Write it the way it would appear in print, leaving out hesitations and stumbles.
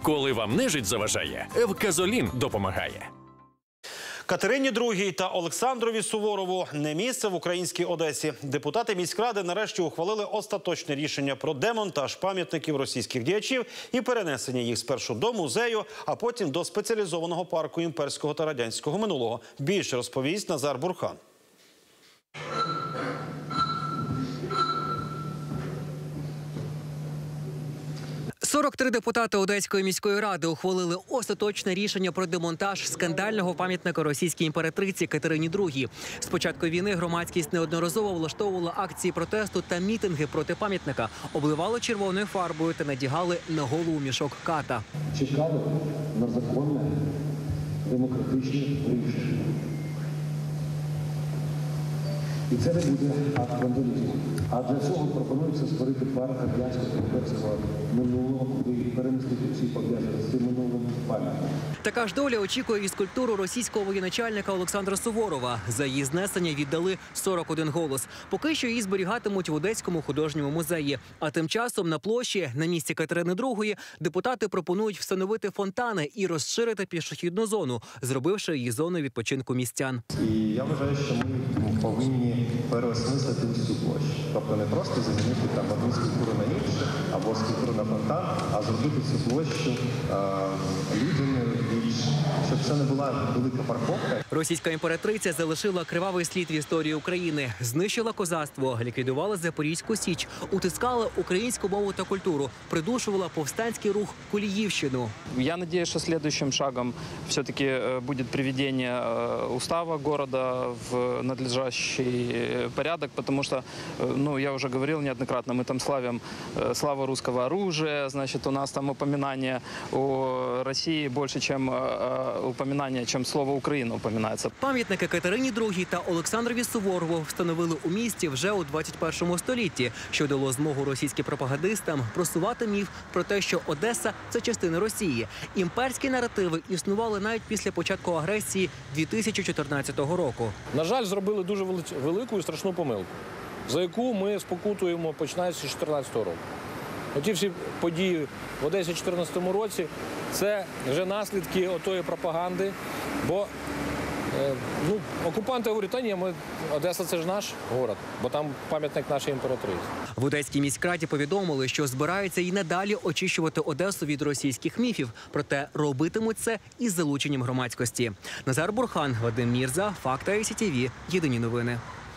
Коли вам нежить заважає, Евказолін допомагає. Катерині II та Олександрові Суворову не місце в українській Одесі. Депутати міськради нарешті ухвалили остаточне рішення про демонтаж пам'ятників російських діячів і перенесення їх спершу до музею, а потім до спеціалізованого парку імперського та радянського минулого. Більше розповість Назар Бурхан. 43 депутати Одеської міської ради ухвалили остаточне рішення про демонтаж скандального пам'ятника російській імператриці Катерині II. З початку війни громадськість неодноразово влаштовувала акції протесту та мітинги проти пам'ятника, обливали червоною фарбою та надягали на голову мішок ката. Чекали на законне, демократичне рішення. І це не буде акт вандалізму. А для цього пропонується створити парк радянського та імперського минулого, куди перемістити всі пов'язані з цим минулим пам'ятником. Така ж доля очікує і скульптуру російського воєначальника Олександра Суворова. За її знесення віддали 41 голос. Поки що її зберігатимуть в Одеському художньому музеї. А тим часом на площі, на місці Катерини II, депутати пропонують встановити фонтани і розширити пішохідну зону, зробивши її зоною відпочинку містян. І я вважаю, що ми повинні переосмислити цю площу. Тобто не просто замінити там одну скульптуру на іншу, або скульптуру на фонтан, а зробити цю площу людяною більш, щоб це не була велика парковка. Російська імператриця залишила кривавий слід в історії України, знищила козацтво, ліквідувала Запорізьку Січ, утискала українську мову та культуру, придушувала повстанський рух Куліївщину. Я надеюсь, что следующим шагом все-таки будет приведение устава города в надлежащий порядок, потому что, ну, я уже говорил неоднократно, мы там славим славу русского оружия, значит, у нас там упоминание о России больше, чем упоминание, чем слово Україна упоминається. Пам'ятники Катерині II та Олександрові Суворову встановили у місті вже у 21 столітті, що дало змогу російським пропагандистам просувати міф про те, що Одеса – це частина Росії. Імперські наративи існували навіть після початку агресії 2014 року. На жаль, зробили дуже велику і страшну помилку, за яку ми спокутуємо, починаючи з 2014 року. Оті всі події в Одесі в 2014 році – це вже наслідки отої пропаганди, бо окупанти говорять, та ні, Одеса – це ж наш город, бо там пам'ятник нашій імператриці. В Одеській міськраді повідомили, що збираються і надалі очищувати Одесу від російських міфів, проте робитимуть це із залученням громадськості. Назар Бурхан, Вадим Мірза, Факти ICTV, Єдині новини.